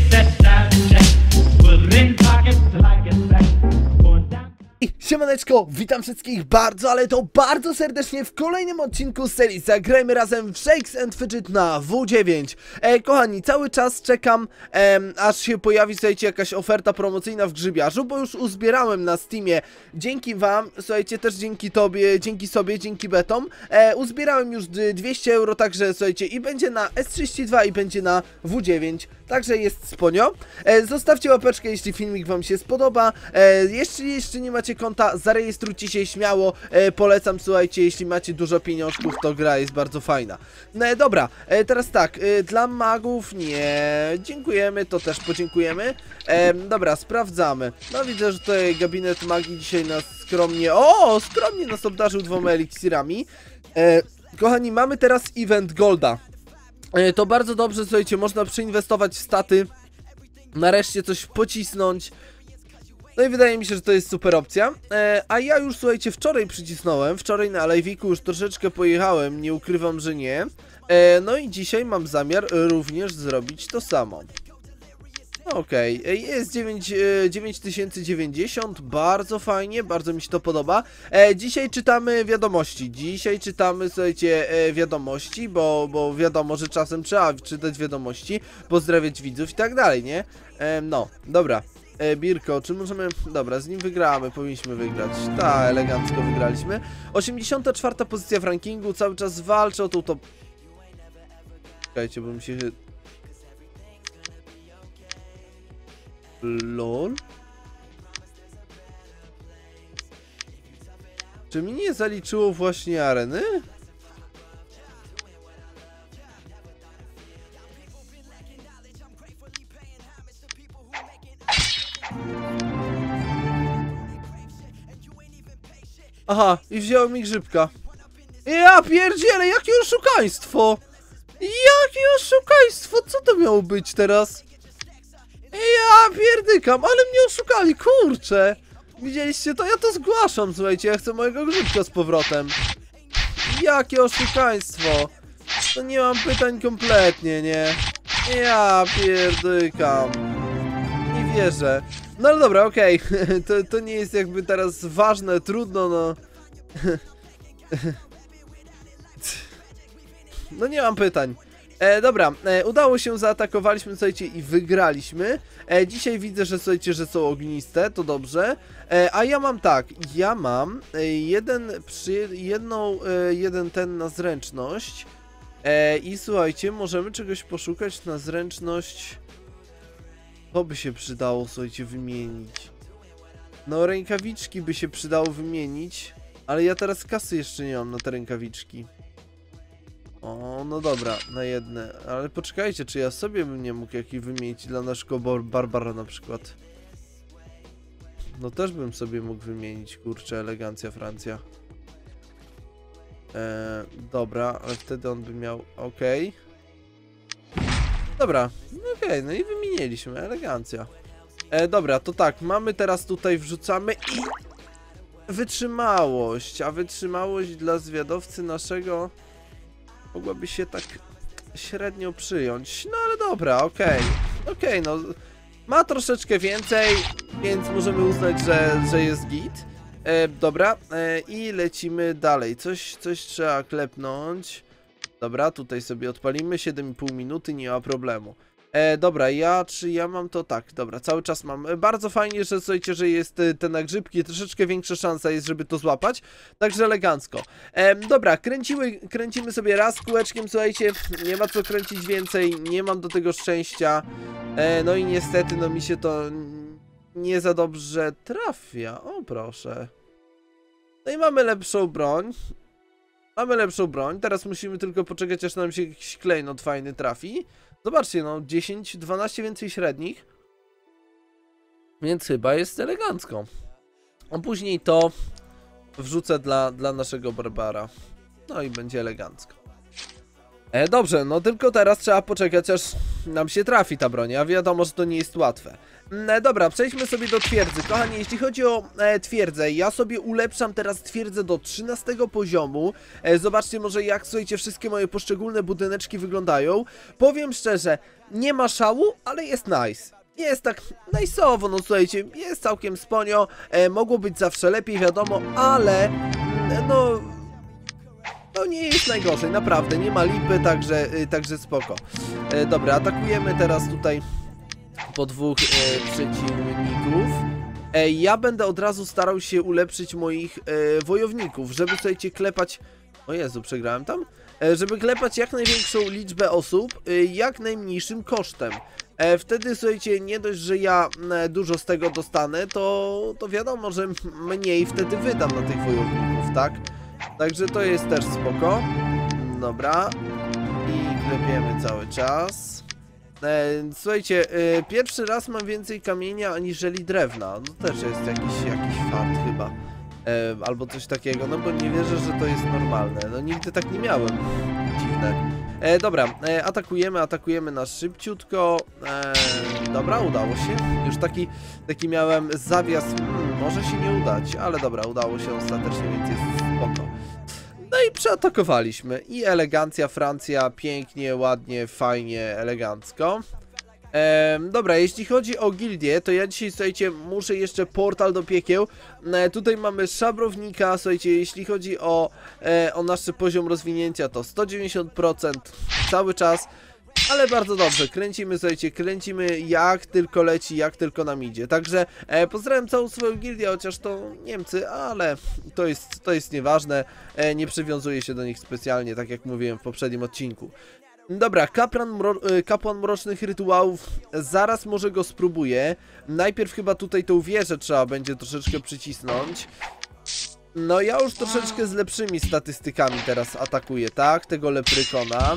Siemaneczko, witam wszystkich bardzo, ale to bardzo serdecznie w kolejnym odcinku z serii Zagrajmy razem w Shakes and Fidget na W9. Kochani, cały czas czekam, aż się pojawi, słuchajcie, jakaś oferta promocyjna w grzybiarzu, bo już uzbierałem na Steamie, dzięki wam, słuchajcie, też dzięki tobie, dzięki sobie, dzięki betom, uzbierałem już 200 euro, także, słuchajcie, i będzie na S32 i będzie na W9, także jest sponio. Zostawcie łapeczkę, jeśli filmik wam się spodoba, jeśli jeszcze nie macie konta, zarejestrujcie się śmiało, polecam, słuchajcie, jeśli macie dużo pieniążków, to gra jest bardzo fajna. Dobra, teraz tak, dla magów nie, dziękujemy, to też podziękujemy. Dobra, sprawdzamy. No widzę, że tutaj gabinet magii dzisiaj nas skromnie nas obdarzył 2 eliksirami. Kochani, mamy teraz event Golda. To bardzo dobrze, słuchajcie, można przeinwestować w staty, nareszcie coś pocisnąć. No i wydaje mi się, że to jest super opcja. A ja już, słuchajcie, wczoraj przycisnąłem, wczoraj na live'iku już troszeczkę pojechałem, nie ukrywam, że nie. No i dzisiaj mam zamiar również zrobić to samo. Okej, jest 9090, bardzo fajnie, bardzo mi się to podoba. Dzisiaj czytamy wiadomości, słuchajcie, wiadomości, bo wiadomo, że czasem trzeba czytać wiadomości, pozdrawiać widzów i tak dalej, nie? No, dobra. Birko, czy możemy... Dobra, z nim wygramy, powinniśmy wygrać. Tak, elegancko wygraliśmy. 84. pozycja w rankingu, cały czas walczę o tą top... Czekajcie, bo mi się... LOL? Czy mi nie zaliczyło właśnie areny? Aha, i wziąłem mi grzybka. Ja pierdzielę, jakie oszukaństwo! Jakie oszukaństwo! Co to miało być teraz? Ja pierdykam, ale mnie oszukali, kurczę! Widzieliście to? Ja to zgłaszam, słuchajcie, ja chcę mojego grzybka z powrotem. Jakie oszukaństwo! To nie mam pytań kompletnie, nie? Ja pierdykam. Nie wierzę. No ale dobra, okej. To nie jest jakby teraz ważne, trudno, no. No nie mam pytań. Dobra, udało się, zaatakowaliśmy, słuchajcie, i wygraliśmy. Dzisiaj widzę, że, słuchajcie, że są ogniste, to dobrze. A ja mam tak, jeden ten na zręczność. I słuchajcie, możemy czegoś poszukać na zręczność. To by się przydało, słuchajcie, wymienić. No, rękawiczki by się przydało wymienić, ale ja teraz kasy jeszcze nie mam na te rękawiczki. O, no dobra, na jedne. Ale poczekajcie, czy ja sobie bym nie mógł jakiej wymienić dla naszego Barbara na przykład. No też bym sobie mógł wymienić, kurczę, elegancja Francja. Dobra, ale wtedy on by miał... Okej. Dobra, okej, no i wymieniliśmy, elegancja. Dobra, to tak, mamy teraz tutaj, wrzucamy i... Wytrzymałość, a wytrzymałość dla zwiadowcy naszego... Mogłaby się tak średnio przyjąć, no ale dobra, okej, no ma troszeczkę więcej, więc możemy uznać, że jest git. Dobra, i lecimy dalej, coś trzeba klepnąć. Dobra, tutaj sobie odpalimy, 7,5 minuty, nie ma problemu. Dobra, czy ja mam to? Tak, dobra, cały czas mam. Bardzo fajnie, że słuchajcie, że jest te nagrzybki, troszeczkę większa szansa jest, żeby to złapać. Także elegancko. Dobra, kręcimy sobie raz kółeczkiem, słuchajcie, nie ma co kręcić więcej, nie mam do tego szczęścia. No i niestety, no mi się to nie za dobrze trafia. O, proszę. No i mamy lepszą broń. Teraz musimy tylko poczekać, aż nam się jakiś klejnot fajny trafi. Zobaczcie, no 10, 12 więcej średnich. Więc chyba jest elegancko. A później to wrzucę dla naszego Barbara. No i będzie elegancko. Dobrze, no tylko teraz trzeba poczekać, aż nam się trafi ta broń, a wiadomo, że to nie jest łatwe. Dobra, przejdźmy sobie do twierdzy. Kochani, jeśli chodzi o twierdzę, ja sobie ulepszam teraz twierdzę do 13 poziomu. Zobaczcie może jak, słuchajcie, wszystkie moje poszczególne budyneczki wyglądają. Powiem szczerze, nie ma szału, ale jest nice. Jest tak nice'owo, no słuchajcie, jest całkiem sponio. Mogło być zawsze lepiej, wiadomo, ale no... To nie jest najgorzej, naprawdę, nie ma lipy, także spoko. Dobra, atakujemy teraz tutaj po dwóch przeciwników. Ja będę od razu starał się ulepszyć moich wojowników, żeby, słuchajcie, klepać... O Jezu, przegrałem tam? Żeby klepać jak największą liczbę osób, jak najmniejszym kosztem. Wtedy, słuchajcie, nie dość, że ja dużo z tego dostanę, to wiadomo, że mniej wtedy wydam na tych wojowników, tak? Także to jest też spoko. Dobra. I klepiemy cały czas. Słuchajcie, pierwszy raz mam więcej kamienia aniżeli drewna. No też jest jakiś fart chyba. Albo coś takiego, no bo nie wierzę, że to jest normalne. No nigdy tak nie miałem. Dziwne. Dobra, atakujemy na szybciutko. Dobra, udało się. Już taki miałem zawias. Może się nie udać, ale dobra, udało się ostatecznie, więc jest spoko. No i przeatakowaliśmy. I elegancja, Francja, pięknie, ładnie, fajnie, elegancko. Dobra, jeśli chodzi o gildię, to ja dzisiaj, słuchajcie, muszę jeszcze portal do piekieł. Tutaj mamy szabrownika, słuchajcie, jeśli chodzi o nasz poziom rozwinięcia, to 190% cały czas. Ale bardzo dobrze, kręcimy, słuchajcie, kręcimy jak tylko leci, jak tylko nam idzie. Także pozdrawiam całą swoją gildię, chociaż to Niemcy, ale to jest nieważne. Nie przywiązuję się do nich specjalnie, tak jak mówiłem w poprzednim odcinku. Dobra, kapłan mrocznych rytuałów, zaraz może go spróbuję. Najpierw chyba tutaj tą wieżę trzeba będzie troszeczkę przycisnąć. No ja już troszeczkę z lepszymi statystykami teraz atakuję, tak? Tego leprykona.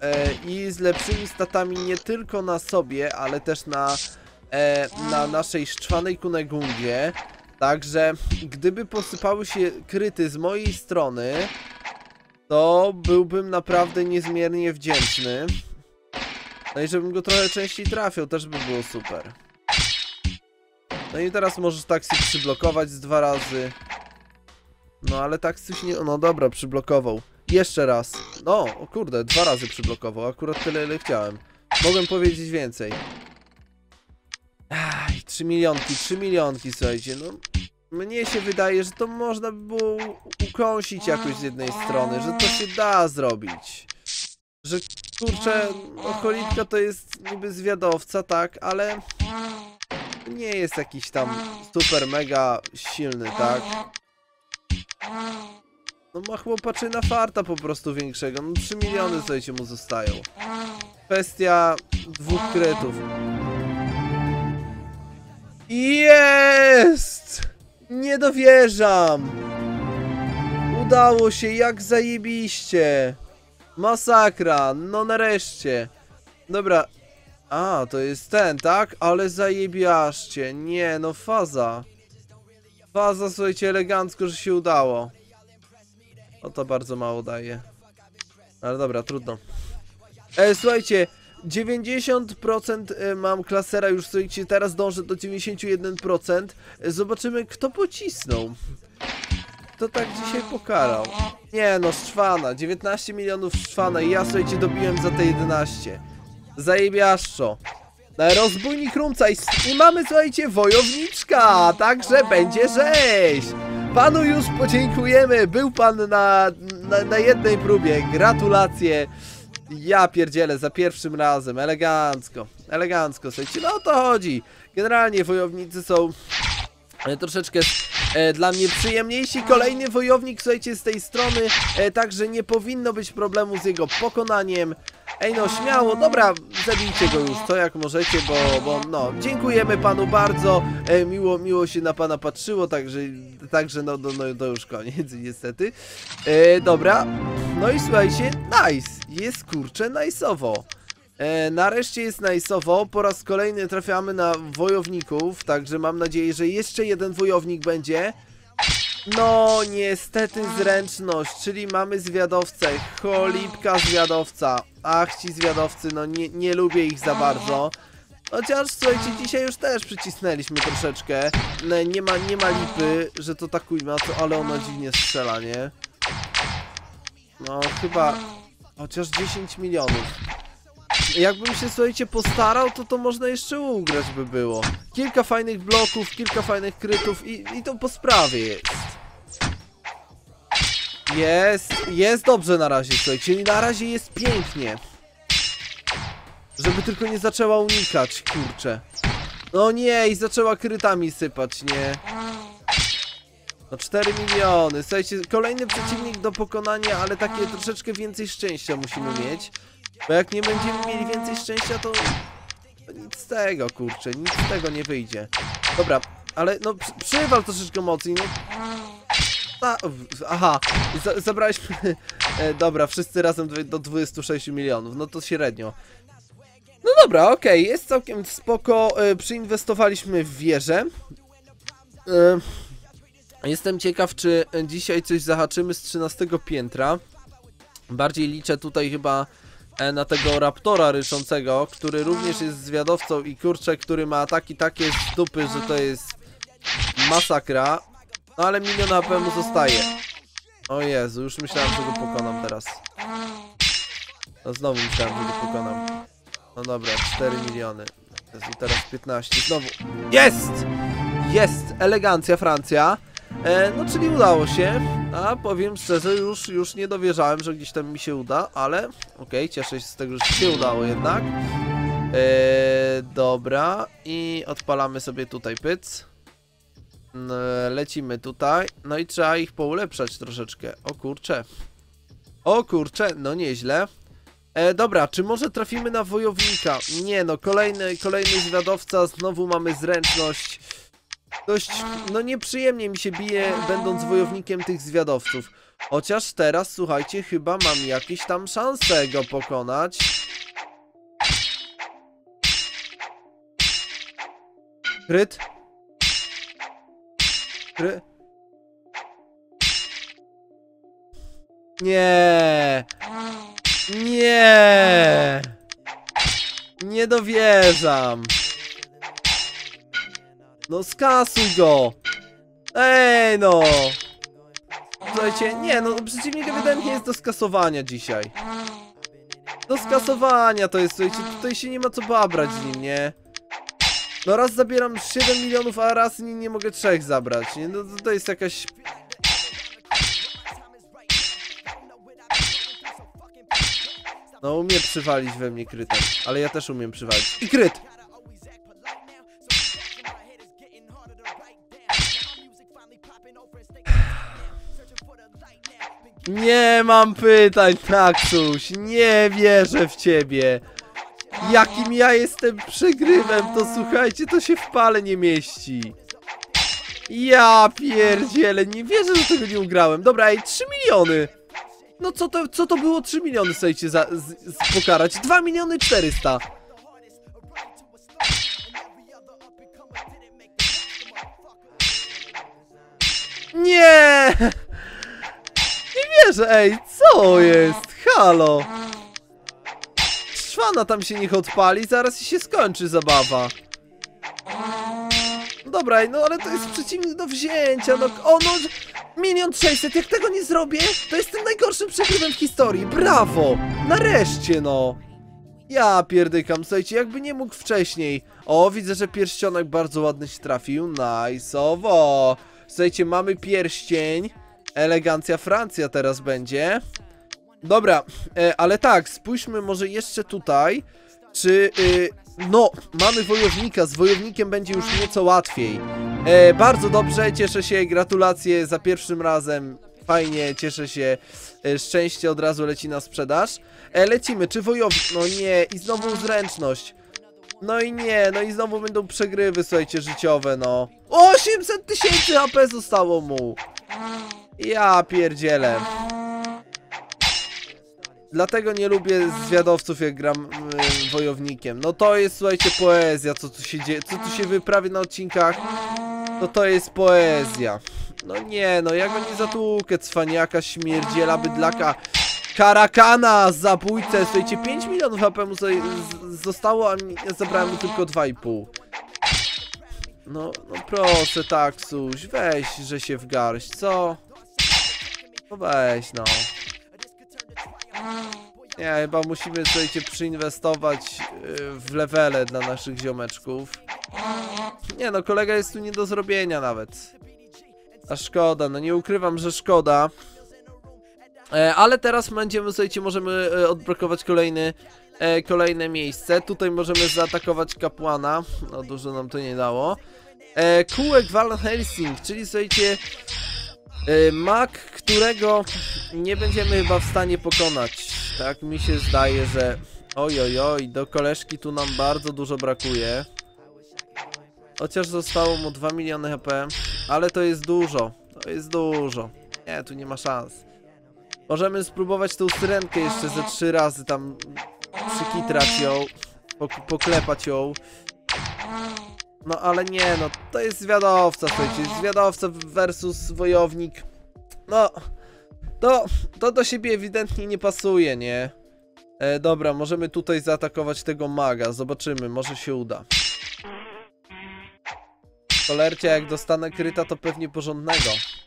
I z lepszymi statami nie tylko na sobie, ale też na naszej szczwanej Kunegundzie. Także gdyby posypały się kryty z mojej strony, to byłbym naprawdę niezmiernie wdzięczny. No i żebym go trochę częściej trafiał, też by było super. No i teraz możesz taksy przyblokować z 2 razy. No ale taksy się nie... No dobra, przyblokował. Jeszcze raz. No, o kurde, 2 razy przyblokował. Akurat tyle, ile chciałem. Mogłem powiedzieć więcej. Aj, 3 milionki, słuchajcie, no. Mnie się wydaje, że to można by było ukąsić jakoś z jednej strony, że to się da zrobić. Że, kurczę, no Cholitka to jest niby zwiadowca, tak, ale nie jest jakiś tam super mega silny, tak. No ma chłopaczyna farta po prostu większego, no 3 miliony, słuchajcie, mu zostają. Kwestia 2 krytów. Jest! Nie dowierzam! Udało się, jak zajebiście! Masakra, no nareszcie. Dobra. A, to jest ten, tak? Ale zajebiaszcie. Nie, no faza. Faza, słuchajcie, elegancko, że się udało. O, to bardzo mało daje. Ale dobra, trudno. Słuchajcie, 90% mam klasera już, słuchajcie, teraz dążę do 91%. Zobaczymy, kto pocisnął. Kto tak dzisiaj pokarał? Nie no, Szczwana, 19 milionów Szczwana i ja, słuchajcie, dobiłem za te 11. Zajebiaszczo. Rozbójnik Rumca i mamy, słuchajcie, wojowniczka, także będzie rzeź. Panu już podziękujemy, był pan na jednej próbie, gratulacje. Ja pierdzielę, za pierwszym razem, elegancko, elegancko, słuchajcie, no o to chodzi. Generalnie wojownicy są troszeczkę dla mnie przyjemniejsi. Kolejny wojownik, słuchajcie, z tej strony, także nie powinno być problemu z jego pokonaniem. Ej no, śmiało, dobra, zabijcie go już, co jak możecie, bo no, dziękujemy panu bardzo, miło się na pana patrzyło, także no to już koniec, niestety. Dobra, no i słuchajcie, nice, jest kurczę nice'owo. Nareszcie jest nice'owo, po raz kolejny trafiamy na wojowników, także mam nadzieję, że jeszcze jeden wojownik będzie. No, niestety zręczność, czyli mamy zwiadowcę, cholipka zwiadowca. Ach, ci zwiadowcy, no nie lubię ich za bardzo. Chociaż, słuchajcie, dzisiaj już też przycisnęliśmy troszeczkę. No, nie ma lipy, że to tak ujma, ale ona dziwnie strzela, nie? No, chyba... Chociaż 10 milionów. Jakbym się, słuchajcie, postarał, to można jeszcze ugrać by było. Kilka fajnych bloków, kilka fajnych krytów i to po sprawie jest. Jest dobrze na razie, słuchajcie, czyli na razie jest pięknie. Żeby tylko nie zaczęła unikać, kurczę. No nie, i zaczęła krytami sypać, nie. No 4 miliony, słuchajcie, kolejny przeciwnik do pokonania, ale takie troszeczkę więcej szczęścia musimy mieć. Bo jak nie będziemy mieli więcej szczęścia, to nic z tego, kurczę, nic z tego nie wyjdzie. Dobra, ale no przywal troszeczkę mocniej, no. Aha, zabraliśmy... Dobra, wszyscy razem do 26 milionów, no to średnio. No dobra, okej, jest całkiem spoko, przyinwestowaliśmy w wieżę. Jestem ciekaw, czy dzisiaj coś zahaczymy z 13 piętra. Bardziej liczę tutaj chyba na tego raptora ryszącego, który również jest zwiadowcą i kurczę, który ma ataki takie z dupy, że to jest masakra. No ale milion HP mu zostaje. O Jezu, już myślałem, że go pokonam teraz. No znowu myślałem, że go pokonam. No dobra, 4 miliony. Jezu, teraz 15, znowu. Jest! Jest! Elegancja, Francja. No czyli udało się. A powiem szczerze, już nie dowierzałem, że gdzieś tam mi się uda, ale okej, cieszę się z tego, że się udało jednak. Dobra, i odpalamy sobie tutaj pyc. Lecimy tutaj. No i trzeba ich poulepszać troszeczkę. O kurcze. O kurcze, no nieźle. Dobra, czy może trafimy na wojownika? Nie no, kolejny zwiadowca, znowu mamy zręczność. Dość, no nieprzyjemnie mi się bije, będąc wojownikiem tych zwiadowców. Chociaż teraz, słuchajcie, chyba mam jakieś tam szanse go pokonać. Kryt? Nie! Nie! Nie dowierzam! No skasuj go! Ej no! Słuchajcie, nie no, przeciwnik ewidentnie jest do skasowania dzisiaj. Do skasowania to jest, słuchajcie, tutaj się nie ma co babrać z nim, nie? No raz zabieram 7 milionów, a raz nie mogę 3 zabrać, nie? No to jest jakaś... No umie przywalić we mnie krytem, ale ja też umiem przywalić. I kryt! Nie mam pytań, Naxuś, nie wierzę w ciebie. Jakim ja jestem przegrywem, to słuchajcie, to się w pale nie mieści. Ja pierdzielę, nie wierzę, że tego nie ugrałem. Dobra, ej, 3 miliony. No co to było 3 miliony, słuchajcie, pokarać? 2 miliony 400. Nie! Nie wierzę, ej, co jest? Halo! Szwana tam się niech odpali, zaraz się skończy zabawa. Dobra, no ale to jest przeciwnik do wzięcia, no no 1 600 000, jak tego nie zrobię, to jestem najgorszym przegrywem w historii, brawo! Nareszcie, no! Ja pierdykam, słuchajcie, jakby nie mógł wcześniej. O, widzę, że pierścionek bardzo ładny się trafił, nice'owo! Słuchajcie, mamy pierścień. Elegancja, Francja teraz będzie. Dobra, ale tak, spójrzmy może jeszcze tutaj. Czy, no, mamy wojownika, z wojownikiem będzie już nieco łatwiej. Bardzo dobrze, cieszę się, gratulacje za pierwszym razem. Fajnie, cieszę się, szczęście od razu leci na sprzedaż. Lecimy, czy wojownik? No nie, i znowu zręczność. No i nie, no i znowu będą przegrywy, słuchajcie, życiowe, no. 800 000 HP zostało mu. Ja pierdzielę. Dlatego nie lubię zwiadowców, jak gram wojownikiem. No to jest, słuchajcie, poezja, co tu się dzieje, co tu się wyprawia na odcinkach. To jest poezja. No nie, no ja go nie zatłukę, cwaniaka, śmierdziela, bydlaka, karakana, zabójcę. Słuchajcie, 5 milionów HP mu zostało, a ja zabrałem mu tylko 2,5. No proszę, Taksuś, weź, że się w garść, co? No weź, no. Nie, chyba musimy, słuchajcie, przyinwestować w levele dla naszych ziomeczków. Nie no, kolega jest tu nie do zrobienia nawet. A szkoda, no nie ukrywam, że szkoda. Ale teraz będziemy, słuchajcie, możemy odblokować kolejne miejsce. Tutaj możemy zaatakować kapłana. No dużo nam to nie dało. Kółek Van Helsing, czyli słuchajcie, mag, którego nie będziemy chyba w stanie pokonać. Tak mi się zdaje, że oj, do koleżki tu nam bardzo dużo brakuje. Chociaż zostało mu 2 miliony HP, ale to jest dużo. To jest dużo. Nie, tu nie ma szans. Możemy spróbować tą syrenkę jeszcze ze 3 razy tam przykitrać ją, poklepać ją. No ale nie, no to jest zwiadowca, słuchajcie, zwiadowca versus wojownik. No, to do siebie ewidentnie nie pasuje, nie? Dobra, możemy tutaj zaatakować tego maga, zobaczymy, może się uda. Cholercia, jak dostanę kryta, to pewnie porządnego.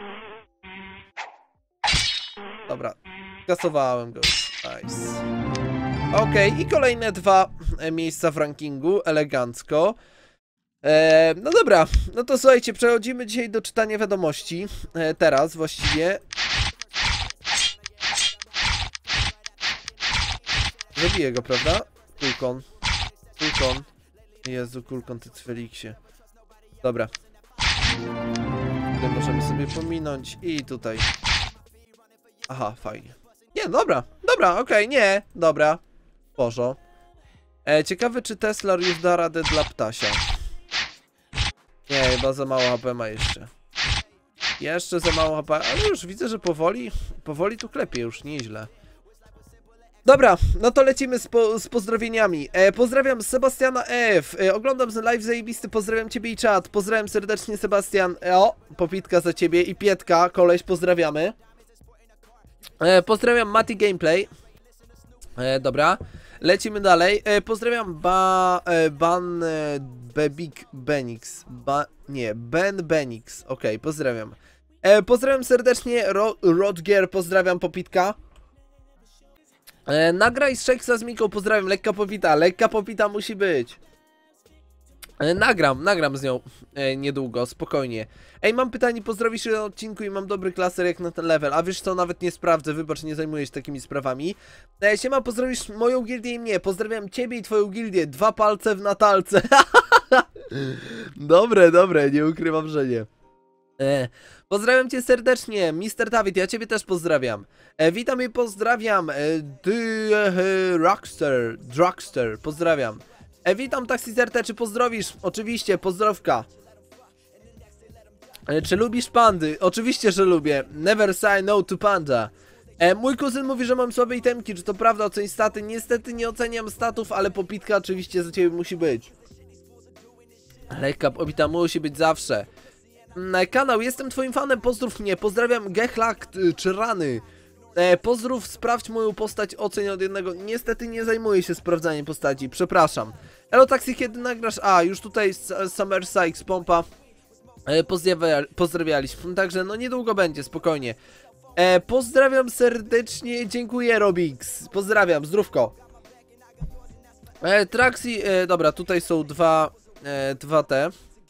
Dobra, kasowałem go już, nice. Okej, i kolejne 2 miejsca w rankingu, elegancko. No dobra, no to słuchajcie, przechodzimy dzisiaj do czytania wiadomości. Teraz właściwie. Zabiję go, prawda? Kulkon. Jezu, Kulkon, ty Cweliksie. Dobra. Tutaj możemy sobie pominąć i tutaj. Aha, fajnie. Nie, dobra, okej, nie, dobra. Bożo. Ciekawe, czy Tesla już da radę dla ptasia. Nie, chyba za mało HP ma jeszcze. Jeszcze za mało HP, ale już widzę, że powoli tu klepie, już nieźle. Dobra, no to lecimy z pozdrowieniami. Pozdrawiam Sebastiana F. Oglądam ten live zajebisty, pozdrawiam ciebie i czat. Pozdrawiam serdecznie, Sebastian. O, popitka za ciebie i Pietka, koleś, pozdrawiamy. Pozdrawiam Mati Gameplay. Dobra, lecimy dalej. Pozdrawiam Ben Benix. Okej, pozdrawiam. Pozdrawiam serdecznie Rodger, pozdrawiam popitka. Nagraj z Shakesa z Miką, pozdrawiam, lekka popita musi być. Nagram z nią niedługo, spokojnie. Ej, mam pytanie, pozdrowisz na odcinku i mam dobry klaser jak na ten level. A wiesz co, nawet nie sprawdzę, wybacz, nie zajmuję się takimi sprawami. Siema, pozdrowisz moją gildię i mnie. Pozdrawiam ciebie i twoją gildię. 2 palce w Natalce. Dobre, nie ukrywam, że nie. Pozdrawiam cię serdecznie, Mr. Dawid, ja ciebie też pozdrawiam. Witam i pozdrawiam, Dragster, pozdrawiam. Witam Taxizerte, czy pozdrowisz? Oczywiście, pozdrowka. Czy lubisz pandy? Oczywiście, że lubię. Never say no to panda. Mój kuzyn mówi, że mam słabe itemki, czy to prawda? Oceń staty. Niestety nie oceniam statów, ale popitka oczywiście za ciebie musi być. Lekka popita musi być zawsze. Kanał, jestem twoim fanem, pozdrów mnie. Pozdrawiam Gechlak czy Rany. Pozdrów, sprawdź moją postać, oceń od 1. Niestety nie zajmuję się sprawdzaniem postaci, przepraszam. Elo Taxi, kiedy nagrasz? A, już tutaj Summer Sykes, pompa. Pozdrawialiśmy, także no niedługo będzie, spokojnie. Pozdrawiam serdecznie, dziękuję Robix. Pozdrawiam, zdrówko. Traxi, dobra, tutaj są dwa te.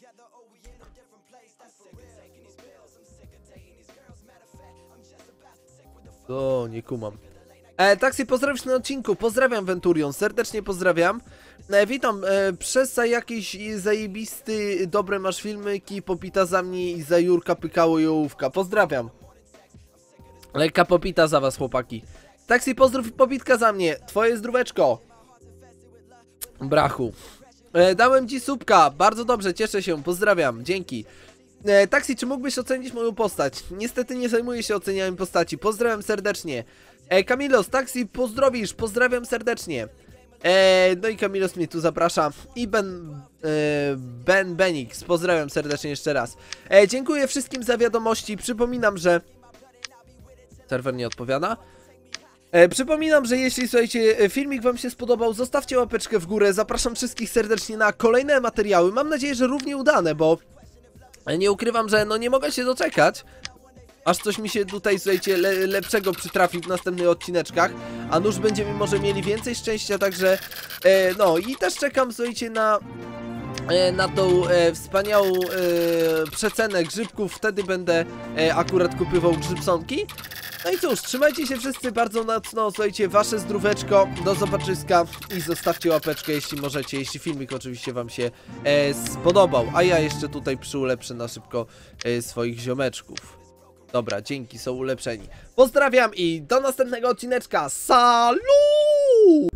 O, nie kumam. Taxi, pozdrawiam na odcinku. Pozdrawiam Venturion, serdecznie pozdrawiam. Witam, przez jakiś zajebisty, dobre masz filmiki, popita za mnie i za Jurka pykało i ołówka. Pozdrawiam. Lekka popita za was, chłopaki. Taxi, pozdrów i popitka za mnie. Twoje zdróweczko. Brachu. Dałem ci subka, bardzo dobrze, cieszę się, pozdrawiam, dzięki. Taxi, czy mógłbyś ocenić moją postać? Niestety nie zajmuję się ocenianiem postaci, pozdrawiam serdecznie. Kamilos, Taxi, pozdrowisz, pozdrawiam serdecznie. No i Kamilos mnie tu zaprasza i Ben Benix, pozdrawiam serdecznie jeszcze raz. Dziękuję wszystkim za wiadomości, przypominam, że... Serwer nie odpowiada. Przypominam, że jeśli, słuchajcie, filmik wam się spodobał, zostawcie łapeczkę w górę, zapraszam wszystkich serdecznie na kolejne materiały, mam nadzieję, że równie udane, bo nie ukrywam, że no nie mogę się doczekać, aż coś mi się tutaj, słuchajcie, lepszego przytrafi w następnych odcineczkach, a nuż będziemy może mieli więcej szczęścia, także no i też czekam, słuchajcie, na tą wspaniałą przecenę grzybków, wtedy będę akurat kupywał grzybsonki. No i cóż, trzymajcie się wszyscy bardzo mocno, słuchajcie, wasze zdróweczko, do zobaczyska i zostawcie łapeczkę, jeśli możecie, jeśli filmik oczywiście wam się spodobał, a ja jeszcze tutaj przyulepszę na szybko swoich ziomeczków. Dobra, dzięki, są ulepszeni. Pozdrawiam i do następnego odcineczka, salut!